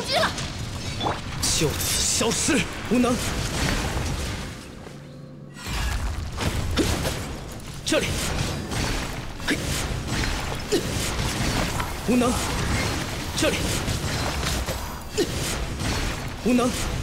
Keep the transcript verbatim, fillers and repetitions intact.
击了！ 就此消失，无能。这里，无能。这里，无能。